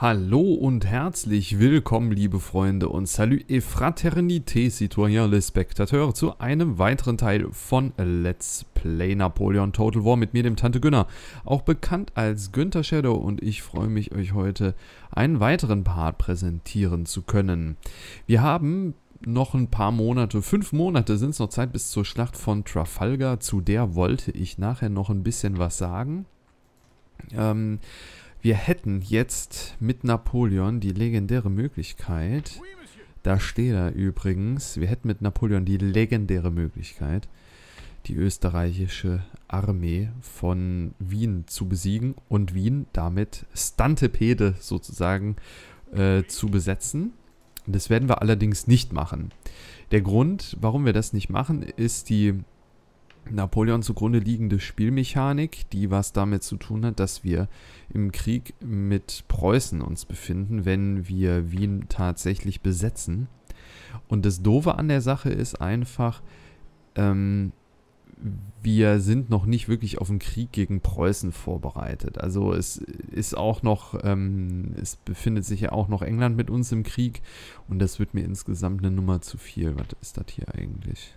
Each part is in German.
Hallo und herzlich willkommen, liebe Freunde, und salut et fraternité, citoyens les spectateurs, zu einem weiteren Teil von Let's Play Napoleon Total War mit mir, dem Tante Günner, auch bekannt als Günther Shadow, und ich freue mich, euch heute einen weiteren Part präsentieren zu können. Wir haben noch ein paar Monate, 5 Monate sind es noch Zeit bis zur Schlacht von Trafalgar, zu der wollte ich nachher noch ein bisschen was sagen. Wir hätten jetzt mit Napoleon die legendäre Möglichkeit, da steht er übrigens, wir hätten mit Napoleon die legendäre Möglichkeit, die österreichische Armee von Wien zu besiegen und Wien damit Stantepede sozusagen zu besetzen. Das werden wir allerdings nicht machen. Der Grund, warum wir das nicht machen, ist die Napoleon zugrunde liegende Spielmechanik, die was damit zu tun hat, dass wir im Krieg mit Preußen uns befinden, wenn wir Wien tatsächlich besetzen. Und das Doofe an der Sache ist einfach, wir sind noch nicht wirklich auf den Krieg gegen Preußen vorbereitet. Also es ist auch noch, es befindet sich ja auch noch England mit uns im Krieg, und das wird mir insgesamt eine Nummer zu viel. Was ist das hier eigentlich?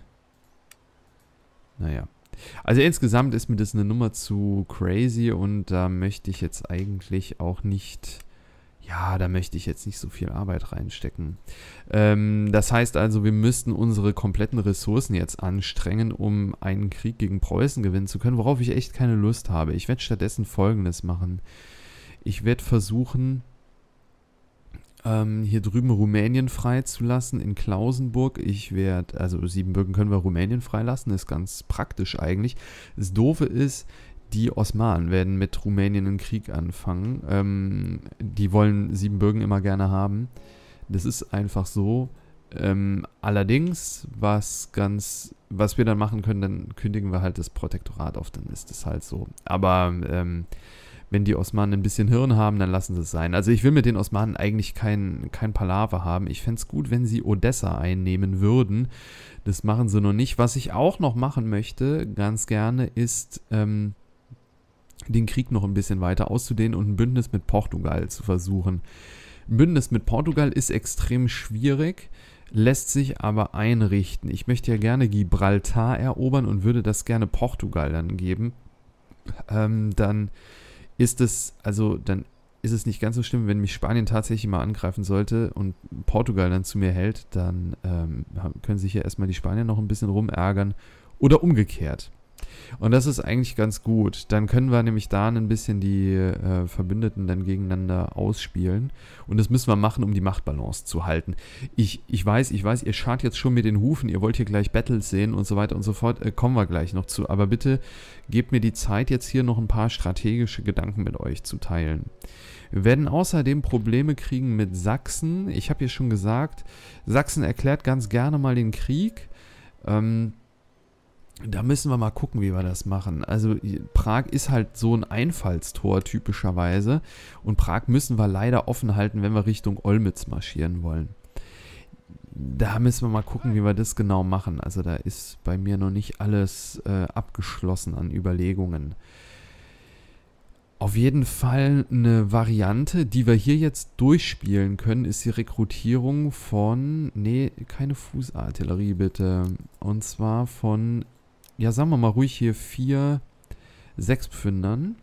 Naja, also insgesamt ist mir das eine Nummer zu crazy, und da möchte ich jetzt eigentlich auch nicht, ja, da möchte ich jetzt nicht so viel Arbeit reinstecken. Das heißt also, wir müssten unsere kompletten Ressourcen jetzt anstrengen, um einen Krieg gegen Preußen gewinnen zu können, worauf ich echt keine Lust habe. Ich werde stattdessen Folgendes machen. Ich werde versuchen, hier drüben Rumänien freizulassen in Klausenburg. Also Siebenbürgen können wir Rumänien freilassen, ist ganz praktisch eigentlich. Das Doofe ist, die Osmanen werden mit Rumänien einen Krieg anfangen. Die wollen Siebenbürgen immer gerne haben. Das ist einfach so. Allerdings, was wir dann machen können, dann kündigen wir halt das Protektorat auf, dann ist das halt so. Aber wenn die Osmanen ein bisschen Hirn haben, dann lassen sie es sein. Also ich will mit den Osmanen eigentlich kein Palaver haben. Ich fände es gut, wenn sie Odessa einnehmen würden. Das machen sie noch nicht. Was ich auch noch machen möchte, ganz gerne, ist den Krieg noch ein bisschen weiter auszudehnen und ein Bündnis mit Portugal zu versuchen. Ein Bündnis mit Portugal ist extrem schwierig, lässt sich aber einrichten. Ich möchte ja gerne Gibraltar erobern und würde das gerne Portugal dann geben. Dann ist es nicht ganz so schlimm, wenn mich Spanien tatsächlich mal angreifen sollte und Portugal dann zu mir hält, dann können sich ja erstmal die Spanier noch ein bisschen rumärgern oder umgekehrt. Und das ist eigentlich ganz gut. Dann können wir nämlich da ein bisschen die Verbündeten dann gegeneinander ausspielen. Und das müssen wir machen, um die Machtbalance zu halten. Ich weiß, ihr schart jetzt schon mit den Hufen, ihr wollt hier gleich Battles sehen und so weiter und so fort. Kommen wir gleich noch zu. Aber bitte gebt mir die Zeit, jetzt hier noch ein paar strategische Gedanken mit euch zu teilen. Wir werden außerdem Probleme kriegen mit Sachsen. Ich habe ja schon gesagt, Sachsen erklärt ganz gerne mal den Krieg. Da müssen wir mal gucken, wie wir das machen. Also Prag ist halt so ein Einfallstor typischerweise, und Prag müssen wir leider offen halten, wenn wir Richtung Olmütz marschieren wollen. Da müssen wir mal gucken, wie wir das genau machen. Also da ist bei mir noch nicht alles abgeschlossen an Überlegungen. Auf jeden Fall eine Variante, die wir hier jetzt durchspielen können, ist die Rekrutierung von, nee, keine Fußartillerie bitte, und zwar von, ja, sagen wir mal ruhig hier 4 Sechspfündern.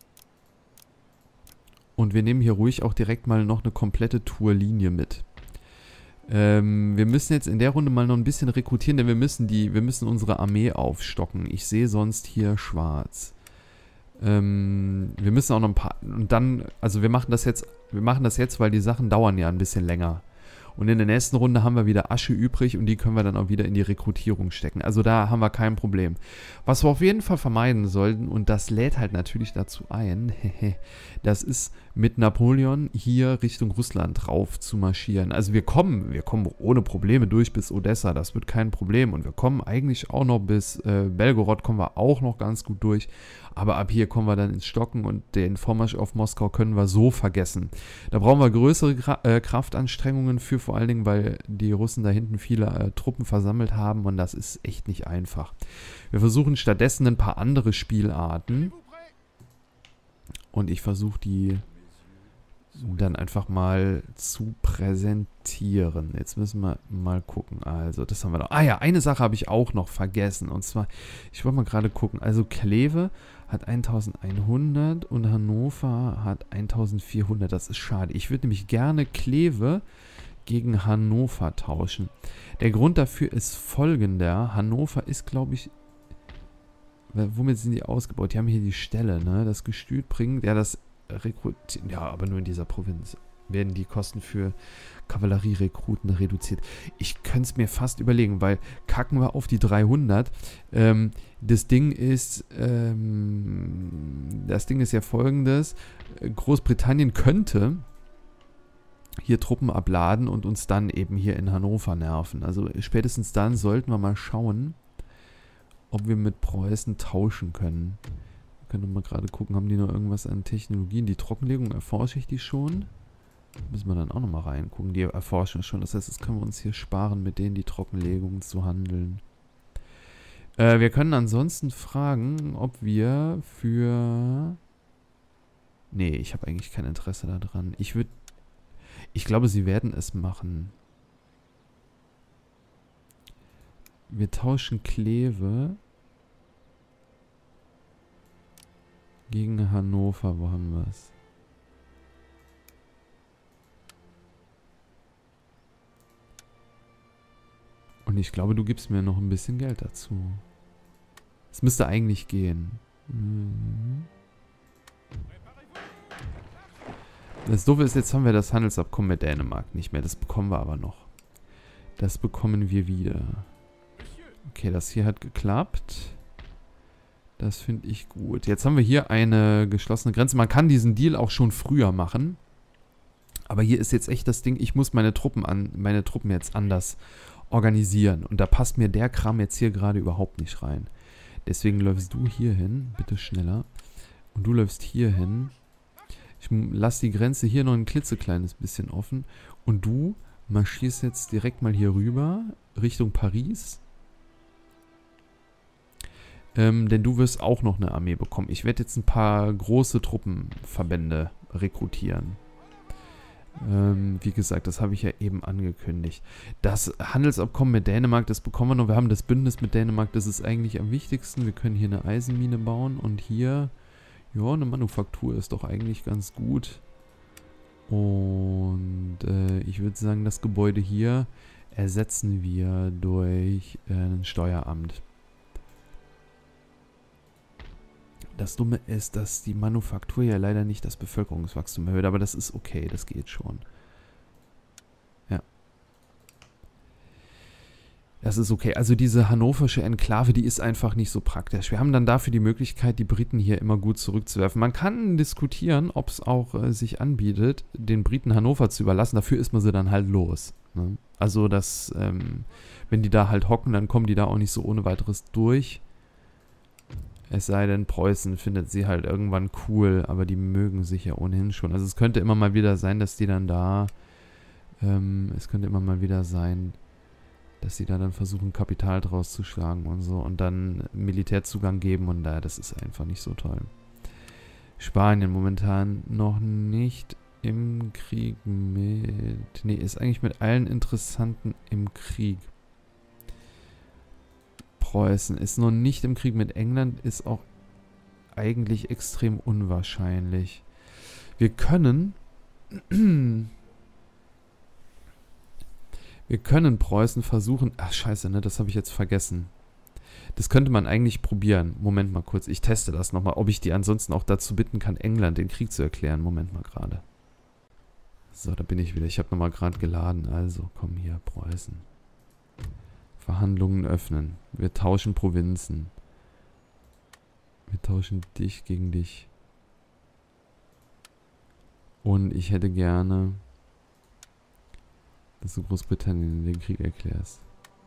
Und wir nehmen hier ruhig auch direkt mal noch eine komplette Tourlinie mit. Wir müssen jetzt in der Runde mal noch ein bisschen rekrutieren, denn wir müssen unsere Armee aufstocken. Ich sehe sonst hier schwarz. Wir müssen auch noch ein paar, und dann, also wir machen das jetzt, weil die Sachen dauern ja ein bisschen länger. Und in der nächsten Runde haben wir wieder Asche übrig, und die können wir dann auch wieder in die Rekrutierung stecken. Also da haben wir kein Problem. Was wir auf jeden Fall vermeiden sollten, und das lädt halt natürlich dazu ein, das ist mit Napoleon hier Richtung Russland drauf zu marschieren. Also wir kommen ohne Probleme durch bis Odessa, das wird kein Problem. Und wir kommen eigentlich auch noch bis Belgorod, kommen wir auch noch ganz gut durch. Aber ab hier kommen wir dann ins Stocken, und den Vormarsch auf Moskau können wir so vergessen. Da brauchen wir größere Kraftanstrengungen für, vor allen Dingen, weil die Russen da hinten viele Truppen versammelt haben, und das ist echt nicht einfach. Wir versuchen stattdessen ein paar andere Spielarten, und ich versuche die dann einfach mal zu präsentieren. Jetzt müssen wir mal gucken. Also, das haben wir noch. Ah ja, eine Sache habe ich auch noch vergessen. Und zwar, ich wollte mal gerade gucken. Also, Kleve hat 1100 und Hannover hat 1400. Das ist schade. Ich würde nämlich gerne Kleve gegen Hannover tauschen. Der Grund dafür ist folgender. Hannover ist, glaube ich... Womit sind die ausgebaut? Die haben hier die Ställe, ne? Das Gestüt bringt... Ja, das Rekrutieren... Ja, aber nur in dieser Provinz werden die Kosten für Kavallerierekruten reduziert. Ich könnte es mir fast überlegen, weil kacken wir auf die 300. Das Ding ist ja folgendes. Großbritannien könnte hier Truppen abladen und uns dann eben hier in Hannover nerven. Also spätestens dann sollten wir mal schauen, ob wir mit Preußen tauschen können. Wir können mal gerade gucken, haben die noch irgendwas an Technologien? Die Trockenlegung erforsche ich die schon. Müssen wir dann auch nochmal reingucken. Die erforschen schon. Das heißt, das können wir uns hier sparen, mit denen die Trockenlegung zu handeln. Wir können ansonsten fragen, ob wir für... Nee, ich habe eigentlich kein Interesse daran. Ich glaube, sie werden es machen. Wir tauschen Kleve gegen Hannover. Wo haben wir es? Und ich glaube, du gibst mir noch ein bisschen Geld dazu. Es müsste eigentlich gehen. Das Doofe ist, jetzt haben wir das Handelsabkommen mit Dänemark nicht mehr. Das bekommen wir aber noch. Das bekommen wir wieder. Okay, das hier hat geklappt. Das finde ich gut. Jetzt haben wir hier eine geschlossene Grenze. Man kann diesen Deal auch schon früher machen. Aber hier ist jetzt echt das Ding, ich muss meine Truppen jetzt anders organisieren. Und da passt mir der Kram jetzt hier gerade überhaupt nicht rein. Deswegen läufst du hier hin. Bitte schneller. Und du läufst hier hin. Ich lasse die Grenze hier noch ein klitzekleines bisschen offen. Und du marschierst jetzt direkt mal hier rüber, Richtung Paris. Denn du wirst auch noch eine Armee bekommen. Ich werde jetzt ein paar große Truppenverbände rekrutieren. Wie gesagt, das habe ich ja eben angekündigt. Das Handelsabkommen mit Dänemark, das bekommen wir noch. Wir haben das Bündnis mit Dänemark, das ist eigentlich am wichtigsten. Wir können hier eine Eisenmine bauen und hier... Ja, eine Manufaktur ist doch eigentlich ganz gut. Und ich würde sagen, das Gebäude hier ersetzen wir durch ein Steueramt. Das Dumme ist, dass die Manufaktur ja leider nicht das Bevölkerungswachstum erhöht, aber das ist okay, das geht schon. Ja. Das ist okay. Also diese hannoversche Enklave, die ist einfach nicht so praktisch. Wir haben dann dafür die Möglichkeit, die Briten hier immer gut zurückzuwerfen. Man kann diskutieren, ob es auch sich anbietet, den Briten Hannover zu überlassen. Dafür ist man sie dann halt los. Ne? Also das, wenn die da halt hocken, dann kommen die da auch nicht so ohne weiteres durch. Es sei denn, Preußen findet sie halt irgendwann cool, aber die mögen sich ja ohnehin schon. Also es könnte immer mal wieder sein, dass die dann da, dass sie da dann versuchen, Kapital draus zu schlagen und so und dann Militärzugang geben und da, das ist einfach nicht so toll. Spanien momentan noch nicht im Krieg mit... Nee, ist eigentlich mit allen Interessanten im Krieg. Preußen ist noch nicht im Krieg mit England, ist auch eigentlich extrem unwahrscheinlich. Wir können... Wir können Preußen versuchen... Ach, scheiße, ne? Das habe ich jetzt vergessen. Das könnte man eigentlich probieren. Moment mal kurz, ich teste das nochmal, ob ich die ansonsten auch dazu bitten kann, England den Krieg zu erklären. Moment mal gerade. So, da bin ich wieder. Ich habe nochmal gerade geladen. Also, komm hier, Preußen. Verhandlungen öffnen. Wir tauschen Provinzen. Wir tauschen dich gegen dich. Und ich hätte gerne, dass du Großbritannien den Krieg erklärst.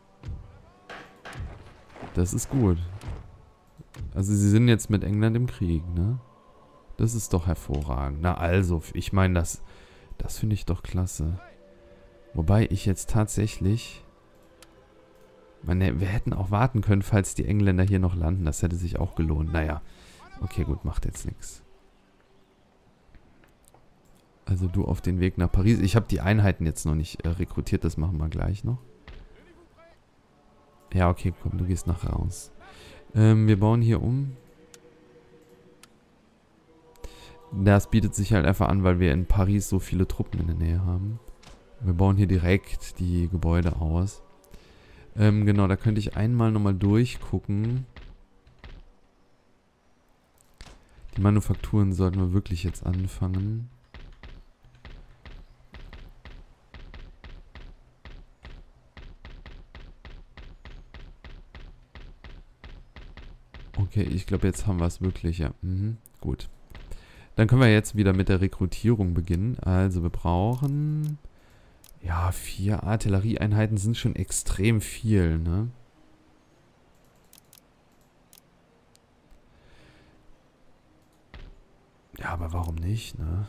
Das ist gut. Also sie sind jetzt mit England im Krieg, ne? Das ist doch hervorragend. Na also, ich meine, das finde ich doch klasse. Wobei ich jetzt tatsächlich... wir hätten auch warten können, falls die Engländer hier noch landen. Das hätte sich auch gelohnt. Naja, okay, gut, macht jetzt nichts. Also du auf den Weg nach Paris. Ich habe die Einheiten jetzt noch nicht rekrutiert, das machen wir gleich noch. Ja, okay, komm, du gehst nach raus. Wir bauen hier um. Das bietet sich halt einfach an, weil wir in Paris so viele Truppen in der Nähe haben. Wir bauen hier direkt die Gebäude aus. Genau, da könnte ich einmal nochmal durchgucken. Die Manufakturen sollten wir wirklich jetzt anfangen. Okay, ich glaube, jetzt haben wir es wirklich, ja. Gut. Dann können wir jetzt wieder mit der Rekrutierung beginnen. Also wir brauchen... Ja, 4 Artillerieeinheiten sind schon extrem viel, ne? Ja, aber warum nicht, ne?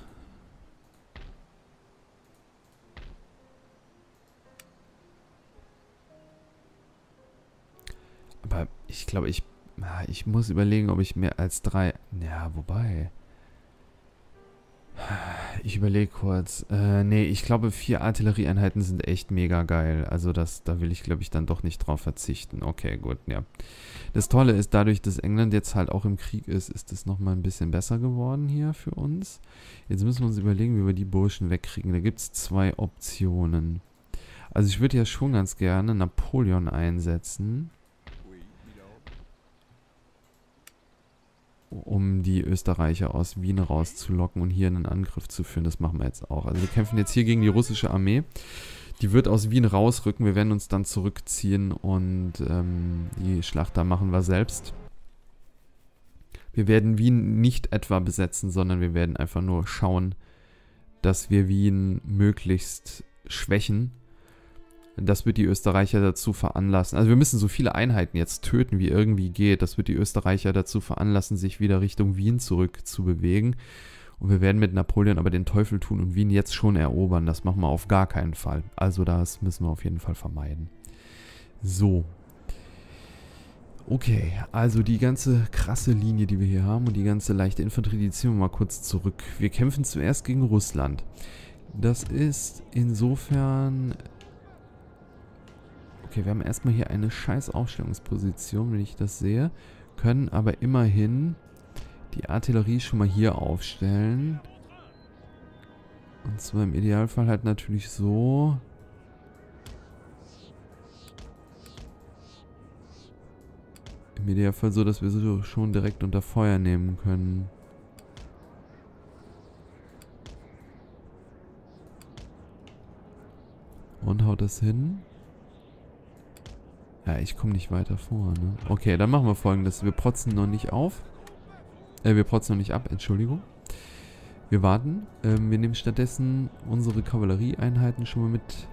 Aber ich glaube, ich muss überlegen, ob ich mehr als 3... Ja, wobei... Ich überlege kurz. Nee, ich glaube 4 Artillerieeinheiten sind echt mega geil. Also da will ich, glaube ich, dann doch nicht drauf verzichten. Okay, gut, ja. Das Tolle ist, dadurch, dass England jetzt halt auch im Krieg ist, ist es nochmal ein bisschen besser geworden hier für uns. Jetzt müssen wir uns überlegen, wie wir die Burschen wegkriegen. Da gibt es 2 Optionen. Also ich würde ja schon ganz gerne Napoleon einsetzen, um die Österreicher aus Wien rauszulocken und hier einen Angriff zu führen. Das machen wir jetzt auch. Also wir kämpfen jetzt hier gegen die russische Armee. Die wird aus Wien rausrücken. Wir werden uns dann zurückziehen und die Schlacht da machen wir selbst. Wir werden Wien nicht etwa besetzen, sondern wir werden einfach nur schauen, dass wir Wien möglichst schwächen. Das wird die Österreicher dazu veranlassen. Also wir müssen so viele Einheiten jetzt töten, wie irgendwie geht. Das wird die Österreicher dazu veranlassen, sich wieder Richtung Wien zurückzubewegen. Und wir werden mit Napoleon aber den Teufel tun und Wien jetzt schon erobern. Das machen wir auf gar keinen Fall. Also das müssen wir auf jeden Fall vermeiden. So. Okay, also die ganze krasse Linie, die wir hier haben und die ganze leichte Infanterie, die ziehen wir mal kurz zurück. Wir kämpfen zuerst gegen Russland. Das ist insofern... Okay, wir haben erstmal hier eine scheiß Aufstellungsposition, wenn ich das sehe. Können aber immerhin die Artillerie schon mal hier aufstellen. Und zwar im Idealfall halt natürlich so. Im Idealfall so, dass wir sie schon direkt unter Feuer nehmen können. Und haut das hin? Ja, ich komme nicht weiter vor, ne? Okay, dann machen wir Folgendes. Wir protzen noch nicht auf. Wir protzen noch nicht ab, Entschuldigung. Wir warten. Wir nehmen stattdessen unsere Kavallerieeinheiten schon mal mit.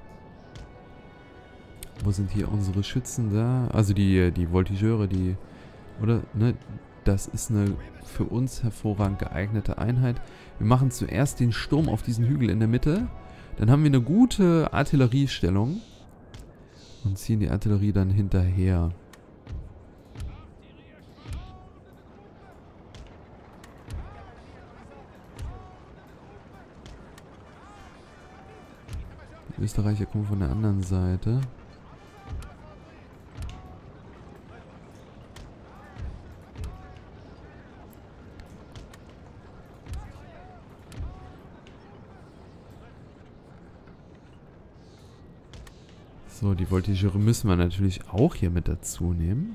Wo sind hier unsere Schützen da? Also die Voltigeure, die... Oder, ne? Das ist eine für uns hervorragend geeignete Einheit. Wir machen zuerst den Sturm auf diesen Hügel in der Mitte. Dann haben wir eine gute Artilleriestellung. Und ziehen die Artillerie dann hinterher. Die Österreicher kommen von der anderen Seite. So, die Voltigeure müssen wir natürlich auch hier mit dazu nehmen.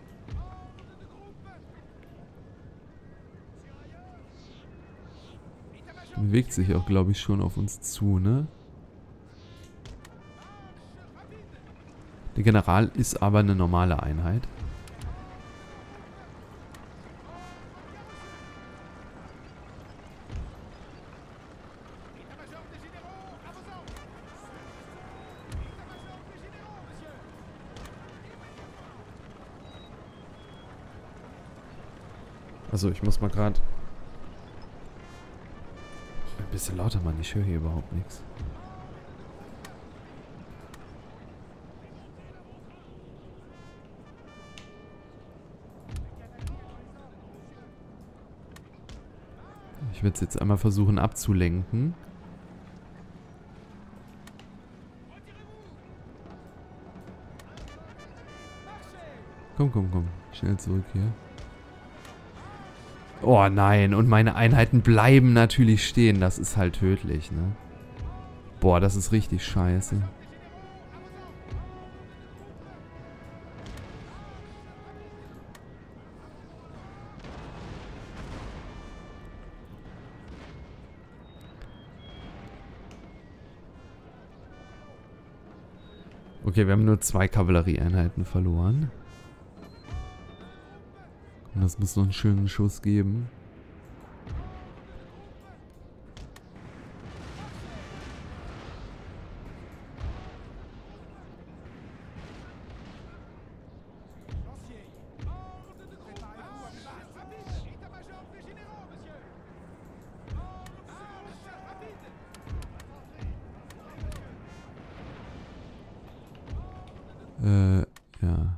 Bewegt sich auch, glaube ich, schon auf uns zu, ne? Der General ist aber eine normale Einheit. Also ich muss mal gerade ein bisschen lauter machen, ich höre hier überhaupt nichts. Ich werde es jetzt einmal versuchen abzulenken. Komm, komm, komm. Schnell zurück hier. Oh nein, und meine Einheiten bleiben natürlich stehen. Das ist halt tödlich, ne? Boah, das ist richtig scheiße. Okay, wir haben nur 2 Kavallerieeinheiten verloren. Und das muss noch einen schönen Schuss geben. Ja.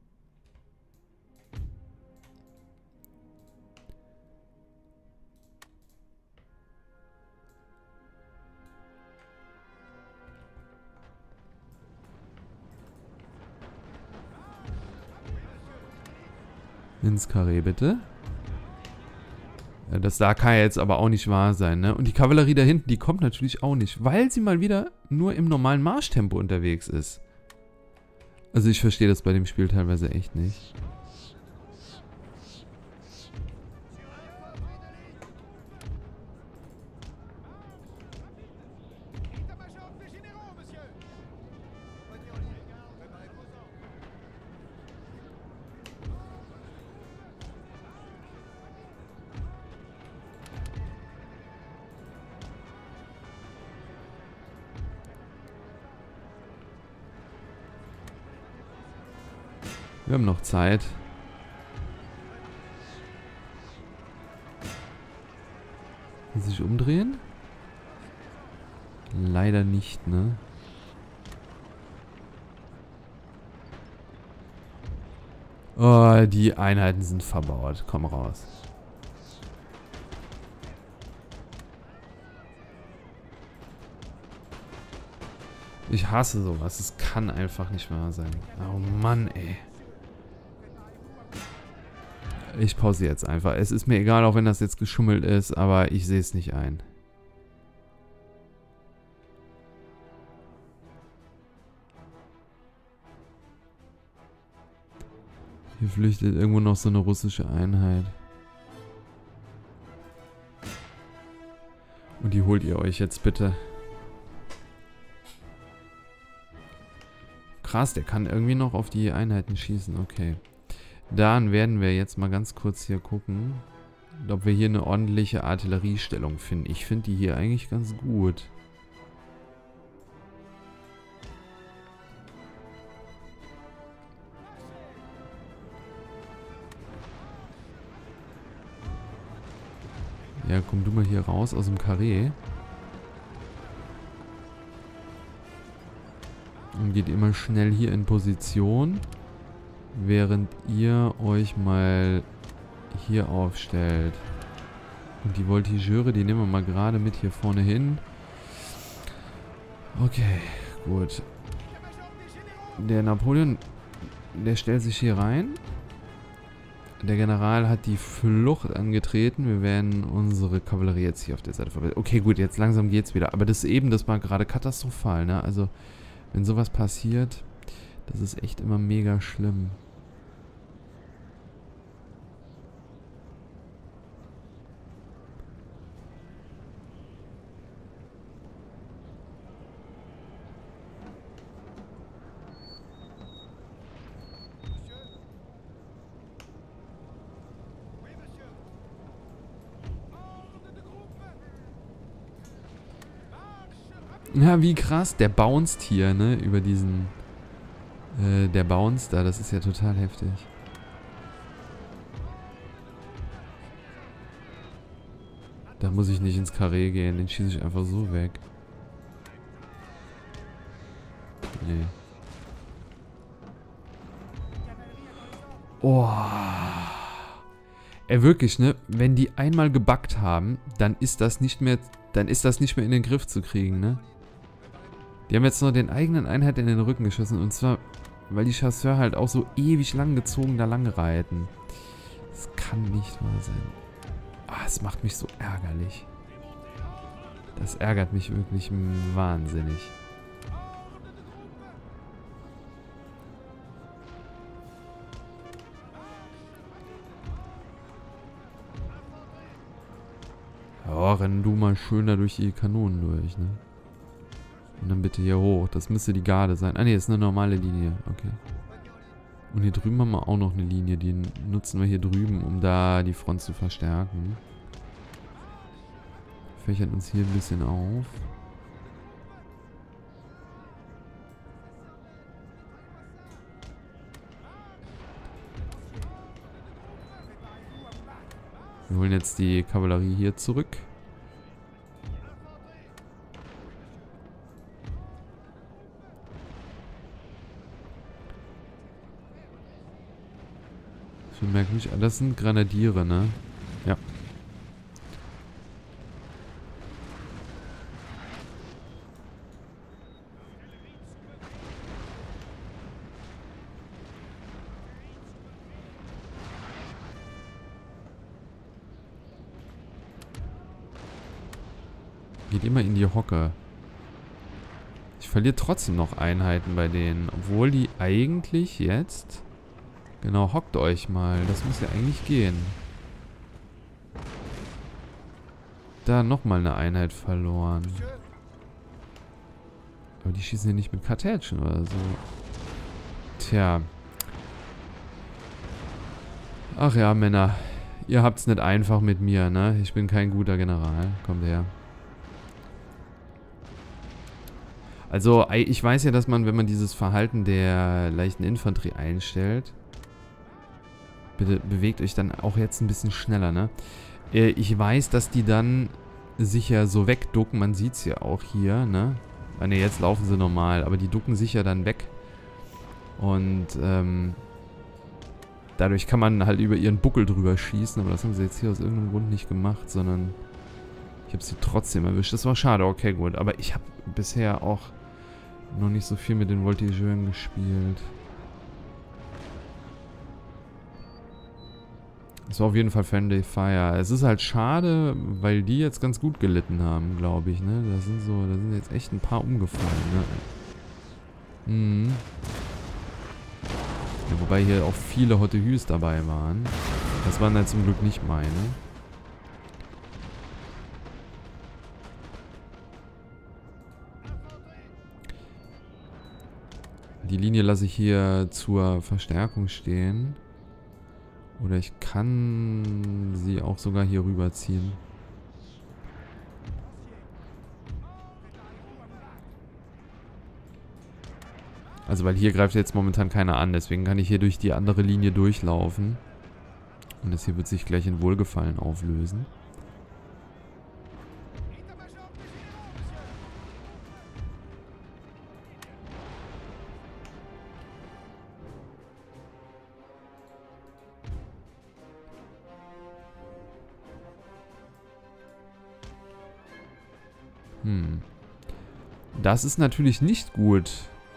Ins Karree, bitte. Ja, das da kann ja jetzt aber auch nicht wahr sein, ne? Und die Kavallerie da hinten, die kommt natürlich auch nicht, weil sie mal wieder nur im normalen Marschtempo unterwegs ist. Also ich verstehe das bei dem Spiel teilweise echt nicht. Wir haben noch Zeit. Kann sich umdrehen? Leider nicht, ne? Oh, die Einheiten sind verbaut. Komm raus. Ich hasse sowas. Es kann einfach nicht wahr sein. Oh Mann, ey. Ich pause jetzt einfach. Es ist mir egal, auch wenn das jetzt geschummelt ist, aber ich sehe es nicht ein. Hier flüchtet irgendwo noch so eine russische Einheit. Und die holt ihr euch jetzt bitte. Krass, der kann irgendwie noch auf die Einheiten schießen. Okay. Dann werden wir jetzt mal ganz kurz hier gucken, ob wir hier eine ordentliche Artilleriestellung finden. Ich finde die hier eigentlich ganz gut. Ja, komm du mal hier raus aus dem Karree. Und geht immer schnell hier in Position. Während ihr euch mal hier aufstellt. Und die Voltigeure, die nehmen wir mal gerade mit hier vorne hin. Okay, gut. Der Napoleon, der stellt sich hier rein. Der General hat die Flucht angetreten. Wir werden unsere Kavallerie jetzt hier auf der Seite verbessern. Okay, gut, jetzt langsam geht's wieder. Aber das war gerade katastrophal, ne? Also, wenn sowas passiert, das ist echt immer mega schlimm. Ja, wie krass. Der bounced hier, ne? Über diesen... der bounced da. Das ist ja total heftig. Da muss ich nicht ins Karree gehen. Den schieße ich einfach so weg. Nee. Oh. Ey, wirklich, ne? Wenn die einmal gebackt haben, dann ist das nicht mehr in den Griff zu kriegen, ne? Die haben jetzt noch den eigenen Einheit in den Rücken geschossen und zwar weil die Chasseurs halt auch so ewig lang gezogen da lang reiten. Das kann nicht wahr sein. Ah, es macht mich so ärgerlich. Das ärgert mich wirklich wahnsinnig. Ja, renn du mal schön da durch die Kanonen durch, ne? Und dann bitte hier hoch. Das müsste die Garde sein. Ah ne, ist eine normale Linie. Okay. Und hier drüben haben wir auch noch eine Linie. Die nutzen wir hier drüben, um da die Front zu verstärken. Fächern uns hier ein bisschen auf. Wir holen jetzt die Kavallerie hier zurück. Ich merke mich, das sind Grenadiere, ne? Ja. Geht immer in die Hocke. Ich verliere trotzdem noch Einheiten bei denen, obwohl die eigentlich jetzt... Genau, hockt euch mal. Das muss ja eigentlich gehen. Da nochmal eine Einheit verloren. Aber die schießen hier nicht mit Kartätschen oder so. Tja. Ach ja, Männer. Ihr habt's nicht einfach mit mir, ne? Ich bin kein guter General. Kommt her. Also, ich weiß ja, dass man, wenn man dieses Verhalten der leichten Infanterie einstellt... Bitte bewegt euch dann auch jetzt ein bisschen schneller, ne? Ich weiß, dass die dann sich ja so wegducken. Man sieht es ja auch hier, ne? Ne, jetzt laufen sie normal. Aber die ducken sich ja dann weg. Und, dadurch kann man halt über ihren Buckel drüber schießen. Aber das haben sie jetzt hier aus irgendeinem Grund nicht gemacht, sondern ich habe sie trotzdem erwischt. Das war schade, okay, gut. Aber ich habe bisher auch noch nicht so viel mit den Voltigeuren gespielt. Das war auf jeden Fall Friendly Fire. Es ist halt schade, weil die jetzt ganz gut gelitten haben, glaube ich, ne? Da sind jetzt echt ein paar umgefallen, ne? Mhm. Ja, wobei hier auch viele Hotte-Hüs dabei waren. Das waren halt zum Glück nicht meine. Die Linie lasse ich hier zur Verstärkung stehen. Oder ich kann sie auch sogar hier rüberziehen. Also weil hier greift jetzt momentan keiner an. Deswegen kann ich hier durch die andere Linie durchlaufen. Und das hier wird sich gleich in Wohlgefallen auflösen. Das ist natürlich nicht gut.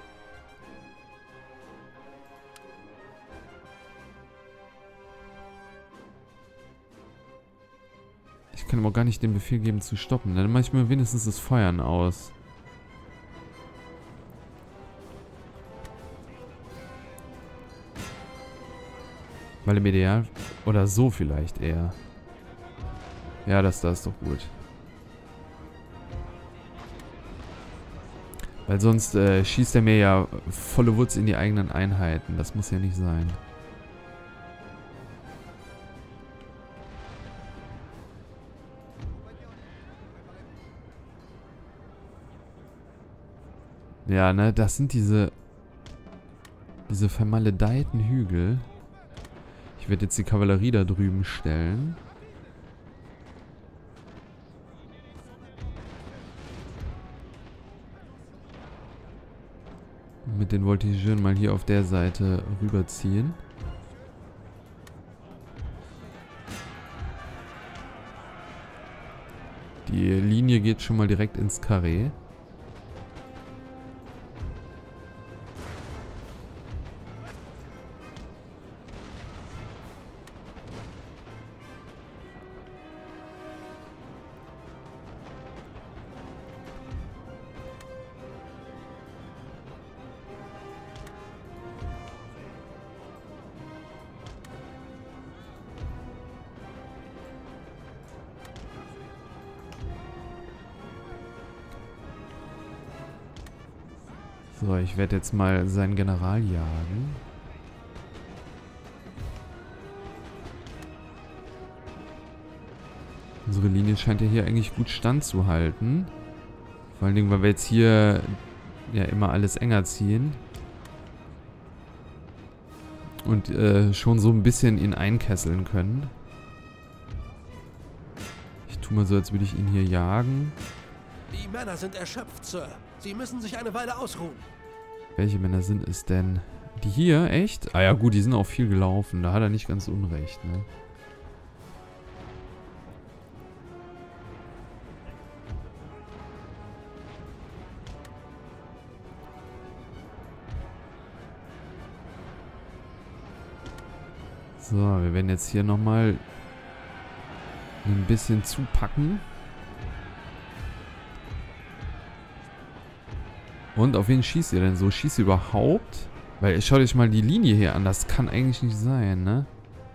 Ich kann aber auch gar nicht den Befehl geben zu stoppen. Dann mache ich mir wenigstens das Feuern aus. Weil im Ideal... Oder so vielleicht eher. Ja, das da ist doch gut. Weil sonst schießt er mir ja volle Wutz in die eigenen Einheiten. Das muss ja nicht sein. Ja, ne, das sind diese vermaledeiten Hügel. Ich werde jetzt die Kavallerie da drüben stellen. Mit den Voltigeuren mal hier auf der Seite rüberziehen. Die Linie geht schon mal direkt ins Karree. So, ich werde jetzt mal seinen General jagen. Unsere Linie scheint ja hier eigentlich gut standzuhalten. Vor allen Dingen, weil wir jetzt hier ja immer alles enger ziehen. Und schon so ein bisschen ihn einkesseln können. Ich tue mal so, als würde ich ihn hier jagen. Die Männer sind erschöpft, Sir. Sie müssen sich eine Weile ausruhen. Welche Männer sind es denn? Die hier? Echt? Ah ja gut, die sind auch viel gelaufen. Da hat er nicht ganz unrecht, ne? So, wir werden jetzt hier nochmal ein bisschen zupacken. Und auf wen schießt ihr denn so? Schießt ihr überhaupt? Weil schaut euch mal die Linie hier an. Das kann eigentlich nicht sein, ne?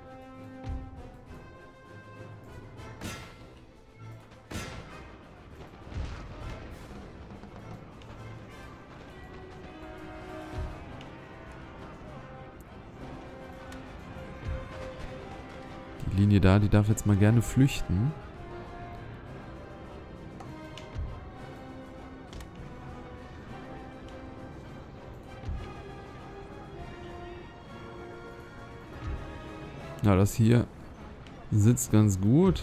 Die Linie da, die darf jetzt mal gerne flüchten. Ja, das hier sitzt ganz gut.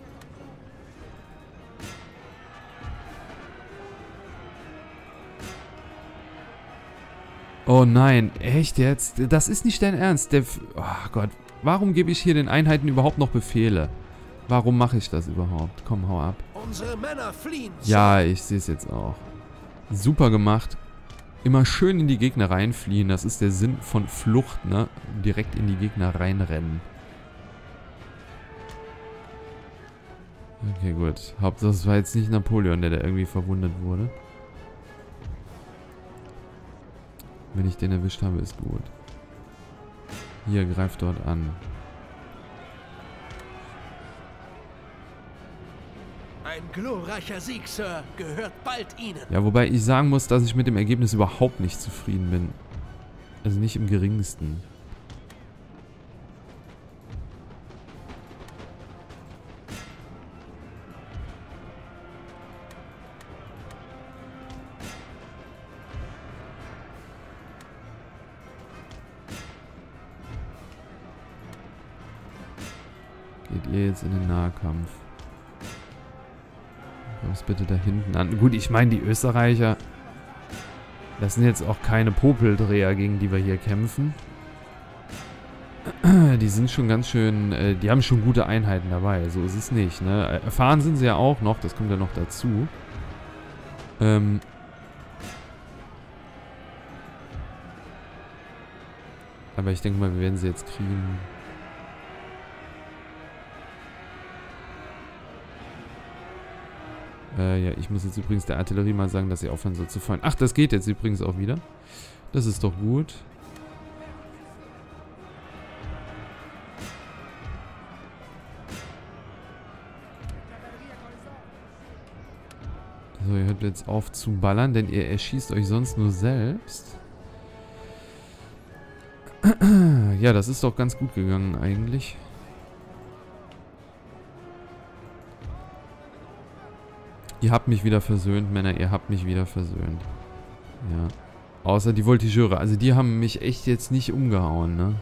Oh nein, echt jetzt? Das ist nicht dein Ernst. Oh Gott, warum gebe ich hier den Einheiten überhaupt noch Befehle? Warum mache ich das überhaupt? Komm, hau ab. Unsere Männer fliehen. Ja, ich sehe es jetzt auch. Super gemacht. Immer schön in die Gegner reinfliehen. Das ist der Sinn von Flucht, ne? Direkt in die Gegner reinrennen. Okay, gut. Hauptsache, es war jetzt nicht Napoleon, der da irgendwie verwundet wurde. Wenn ich den erwischt habe, ist gut. Hier, greift dort an. Ein glorreicher Sieg, Sir, gehört bald Ihnen. Ja, wobei ich sagen muss, dass ich mit dem Ergebnis überhaupt nicht zufrieden bin. Also nicht im geringsten. Geht ihr jetzt in den Nahkampf? Was bitte da hinten an? Gut, ich meine, die Österreicher, das sind jetzt auch keine Popeldreher, gegen die wir hier kämpfen. Die sind schon ganz schön, die haben schon gute Einheiten dabei, so ist es nicht, ne? Erfahren sind sie ja auch noch, das kommt ja noch dazu. Aber ich denke mal, wir werden sie jetzt kriegen. Ja, ich muss jetzt übrigens der Artillerie mal sagen, dass sie aufhören soll zu fallen. Ach, das geht jetzt übrigens auch wieder. Das ist doch gut. So, ihr hört jetzt auf zu ballern, denn ihr erschießt euch sonst nur selbst. Ja, das ist doch ganz gut gegangen eigentlich. Ihr habt mich wieder versöhnt, Männer, ihr habt mich wieder versöhnt. Ja. Außer die Voltigeure, also die haben mich echt jetzt nicht umgehauen, ne?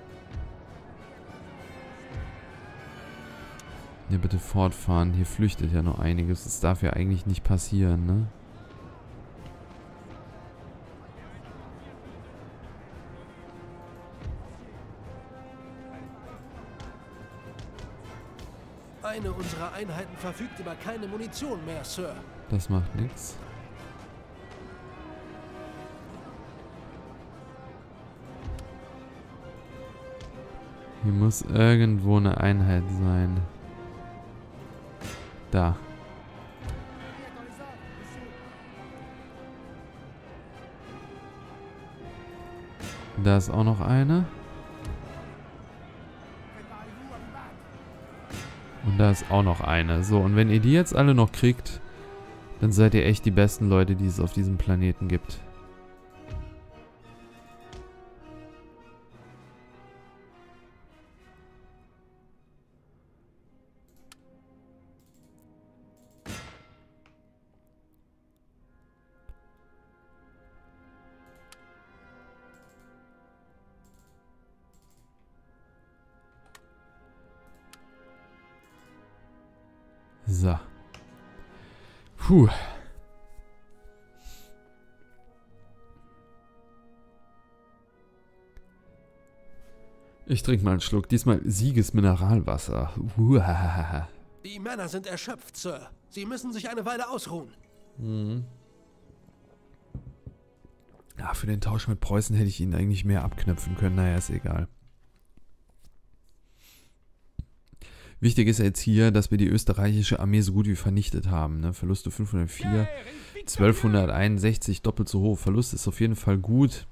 Ja, bitte fortfahren, hier flüchtet ja noch einiges, das darf ja eigentlich nicht passieren, ne? Eine unserer Einheiten verfügt über keine Munition mehr, Sir. Das macht nichts. Hier muss irgendwo eine Einheit sein. Da. Da ist auch noch eine. Und da ist auch noch eine. So, und wenn ihr die jetzt alle noch kriegt, dann seid ihr echt die besten Leute, die es auf diesem Planeten gibt. So. Puh. Ich trinke mal einen Schluck. Diesmal Siegesmineralwasser. Die Männer sind erschöpft, Sir. Sie müssen sich eine Weile ausruhen. Ja, für den Tausch mit Preußen hätte ich ihn eigentlich mehr abknöpfen können. Naja, ist egal. Wichtig ist jetzt hier, dass wir die österreichische Armee so gut wie vernichtet haben. Ne? Verluste 504, 1261, doppelt so hoch. Verlust ist auf jeden Fall gut.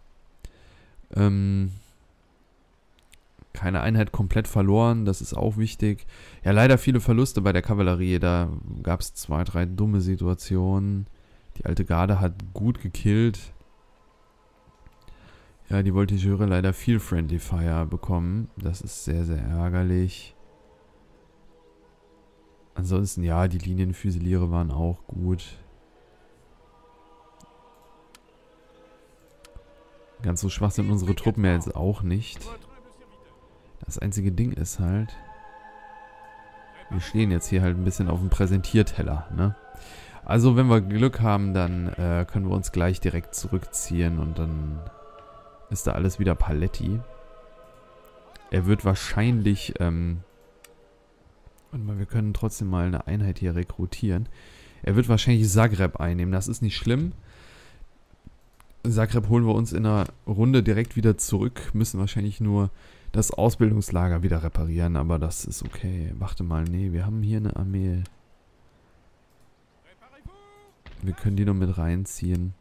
Keine Einheit komplett verloren, das ist auch wichtig. Ja, leider viele Verluste bei der Kavallerie. Da gab es 2, 3 dumme Situationen. Die alte Garde hat gut gekillt. Ja, die Voltigeure leider viel Friendly Fire bekommen. Das ist sehr, sehr ärgerlich. Ansonsten, ja, die Linienfüsiliere waren auch gut. Ganz so schwach sind unsere Truppen ja jetzt auch nicht. Das einzige Ding ist halt, wir stehen jetzt hier halt ein bisschen auf dem Präsentierteller, ne? Also, wenn wir Glück haben, dann können wir uns gleich direkt zurückziehen und dann ist da alles wieder Paletti. Er wird wahrscheinlich, warte mal, wir können trotzdem mal eine Einheit hier rekrutieren. Er wird wahrscheinlich Zagreb einnehmen, das ist nicht schlimm. Zagreb holen wir uns in einer Runde direkt wieder zurück, müssen wahrscheinlich nur das Ausbildungslager wieder reparieren, aber das ist okay. Warte mal, nee, wir haben hier eine Armee. Wir können die noch mit reinziehen.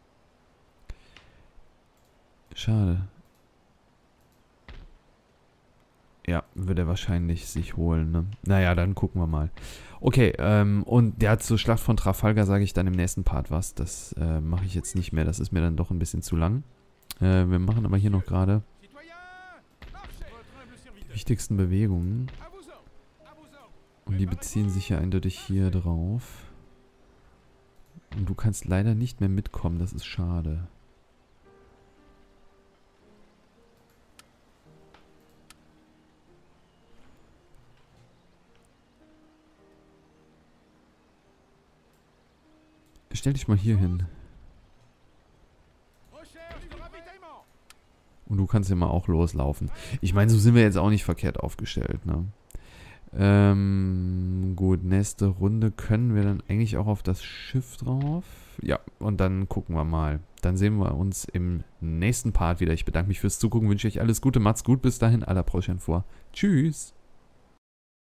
Schade. Ja, wird er wahrscheinlich sich holen, ne? Naja, dann gucken wir mal. Okay, und ja, zur Schlacht von Trafalgar sage ich dann im nächsten Part was. Das mache ich jetzt nicht mehr, das ist mir dann doch ein bisschen zu lang. Wir machen aber hier noch gerade die wichtigsten Bewegungen. Und die beziehen sich ja eindeutig hier drauf. Und du kannst leider nicht mehr mitkommen, das ist schade. Stell dich mal hier hin. Und du kannst ja mal auch loslaufen. Ich meine, so sind wir jetzt auch nicht verkehrt aufgestellt, ne? Gut, nächste Runde können wir dann eigentlich auch auf das Schiff drauf. Ja, und dann gucken wir mal. Dann sehen wir uns im nächsten Part wieder. Ich bedanke mich fürs Zugucken, wünsche euch alles Gute, macht's gut, bis dahin, à la prochaine fois. Tschüss!